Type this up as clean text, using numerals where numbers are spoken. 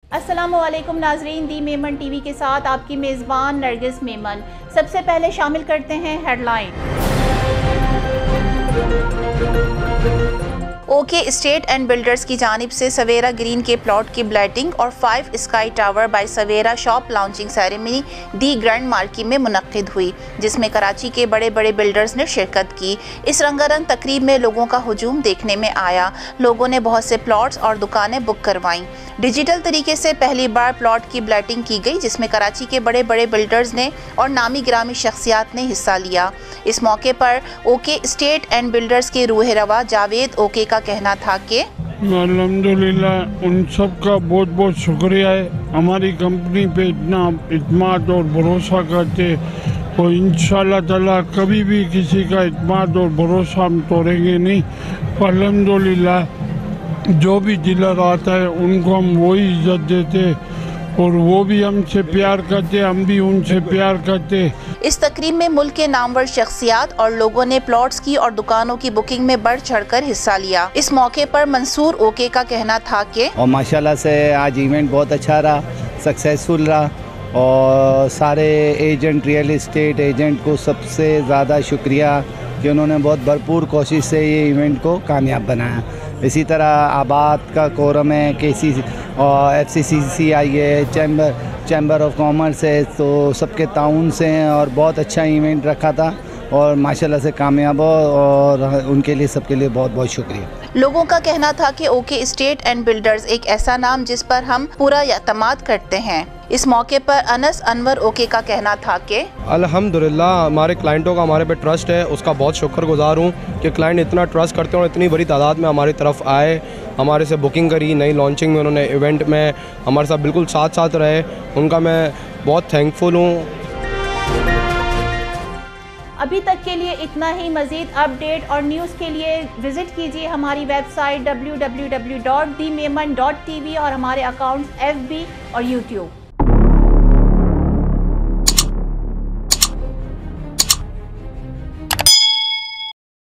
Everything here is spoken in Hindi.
अस्सलामुअलैकुम नाजरीन, दी मेमन टीवी के साथ आपकी मेज़बान नरगिस मेमन। सबसे पहले शामिल करते हैं headline. OK state and builders की जानिब से सवेरा ग्रीन के प्लॉट की ब्लैटिंग और 5 sky tower by Savera shop launching ceremony दी ग्रैंड मार्की में मुनक्किद हुई, जिसमें कराची के बड़े बड़े बिल्डर्स ने शिरकत की। इस रंगारंग तकरीब में लोगों का हुजूम देखने में आया। लोगों ने बहुत से प्लॉट्स और दुकानें बुक करवाईं। डिजिटल तरीके से पहली बार प्लॉट की ब्लैटिंग की गई, जिसमें कराची के बड़े बड़े बिल्डर्स ने और नामी गिरामी शख्सियात ने हिस्सा लिया। इस मौके पर ओके स्टेट एंड बिल्डर्स के रूह रवा जावेद ओके का कहना था कि अल्हम्दुलिल्लाह उन सब का बहुत बहुत शुक्रिया है, हमारी कंपनी पे इतना इत्मीनान और भरोसा करते, और इंशाल्लाह ताला कभी भी किसी का इत्मीनान और भरोसा हम तोड़ेंगे नहीं। अल्हम्दुलिल्लाह जो भी डीलर आता है उनको हम वही इज्जत देते और वो भी हमसे प्यार करते, हम भी उनसे प्यार करते। इस तकरीब में मुल्क के नामवर शख्सियात और लोगों ने प्लॉट्स की और दुकानों की बुकिंग में बढ़ चढ़कर हिस्सा लिया। इस मौके पर मंसूर ओके का कहना था कि और माशाल्लाह से आज इवेंट बहुत अच्छा रहा, सक्सेसफुल रहा, और सारे एजेंट, रियल इस्टेट एजेंट को सबसे ज़्यादा शुक्रिया कि उन्होंने बहुत भरपूर कोशिश से ये इवेंट को कामयाब बनाया। इसी तरह आबाद का कोरम है, KC और FCCC आई है, चैम्बर ऑफ कॉमर्स है, तो सबके ताउन से हैं और बहुत अच्छा इवेंट रखा था और माशाल्लाह से कामयाब हो, और उनके लिए सबके लिए बहुत बहुत शुक्रिया। लोगों का कहना था कि ओके स्टेट एंड बिल्डर्स एक ऐसा नाम जिस पर हम पूरा एतमाद करते हैं। इस मौके पर अनस अनवर ओके का कहना था कि अल्हम्दुलिल्लाह हमारे क्लाइंटों का हमारे पे ट्रस्ट है, उसका बहुत शुक्रगुजार हूँ कि क्लाइंट इतना ट्रस्ट करते हैं और इतनी बड़ी तादाद में हमारी तरफ आए, हमारे से बुकिंग करी, नई लॉन्चिंग में उन्होंने इवेंट में हमारे साथ बिल्कुल साथ साथ रहे, उनका मैं बहुत थैंकफुल हूँ। अभी तक के लिए इतना ही। मज़ीद अपडेट और न्यूज़ के लिए विज़िट कीजिए हमारी वेबसाइट www.thememan.tv और हमारे अकाउंट्स FB और YouTube।